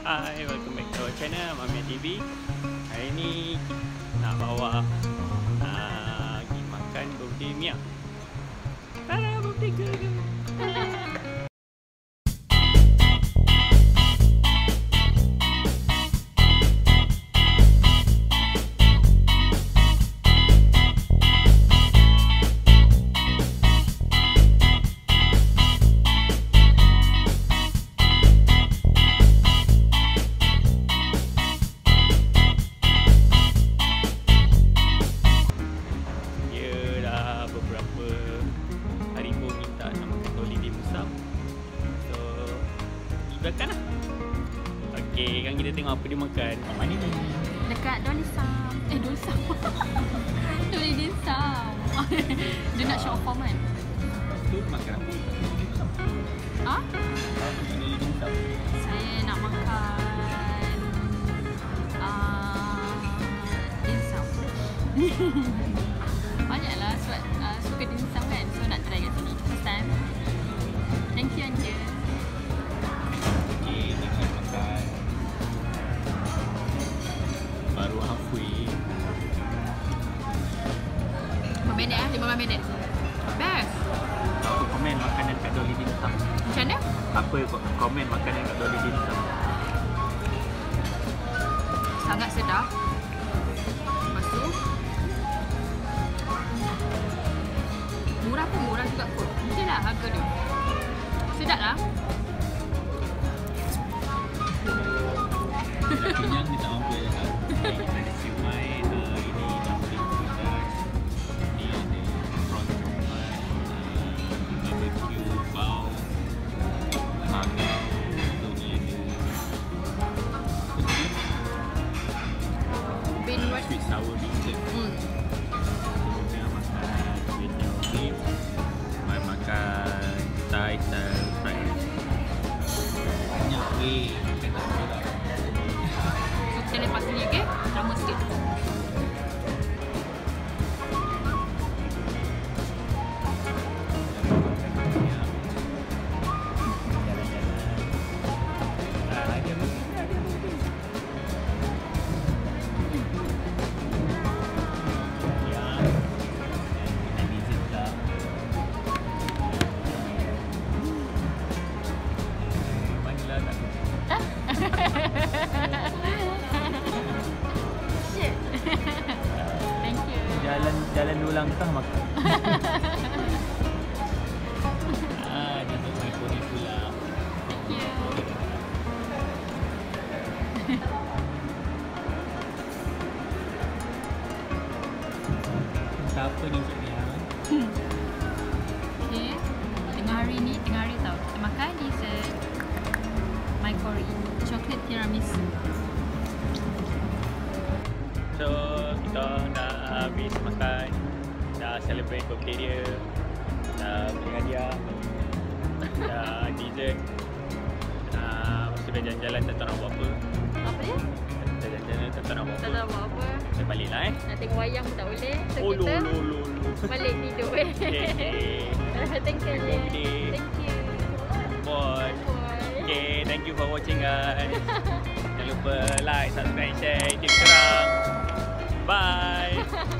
Hi, welcome back to our channel Mamiya TV. Hari ni nak bawa pergi makan birthday Mia. Tada, birthday girl. Belakang lah. Okey, kan kita tengok apa dia makan. Kat mana ni? Dekat Dolisam. Dolisam. Dolisam. Dia nak show off kan? Tu makan apa? Ha? Apa ni Dolisam? Saya nak makan dimsum. Banyaklah sebab suka dimsum kan. So nak try kat sini. First time. Thank you Anja. Baru halfway. 5 minit 15 minit. Best. Apa komen makanan kat Dolly Dimsum? Macam mana? Apa komen makanan kat Dolly Dimsum? Sangat sedap. Lepas tu murah pun murah juga kot. Mungkin lah harga dia. Sedap lah. Dah kenyang dia tak mampu ya. Kita ada siumai, ini dumpling pedas, ni ada prawn coklat, barbecue, bau, mangau, ni ada Bean what? sweet sour beancurd. Sebelumnya makan vegetarian beef, makan Thai style fried rice. Banyak weh, makan tak boleh lah. Kita lepas ni, okay? Lama sikit. Jalan 2 langkah makan. Jatuh telefon ni pula. Thank you. Apa ni Cik Mia? Okay. Tengah hari tau. Kita makan dessert my curry. Chocolate tiramisu. So, kita dah habis makan, dah celebrate birthday dia, dah beli hadiah, dah dessert. Lepas tu dah jalan-jalan tak tahu nak buat apa. Apa dia? Dah jalan-jalan tak tahu nak buat Tak apa. tahu buat apa. Saya balik lah Nak tengok wayang pun tak boleh. So Oh, kita lo. balik tidur. Okay. Thank you. Birthday. Thank you. Bye. Bye. Okay, thank you for watching guys. Jangan lupa like, subscribe, share, tip serang. Bye.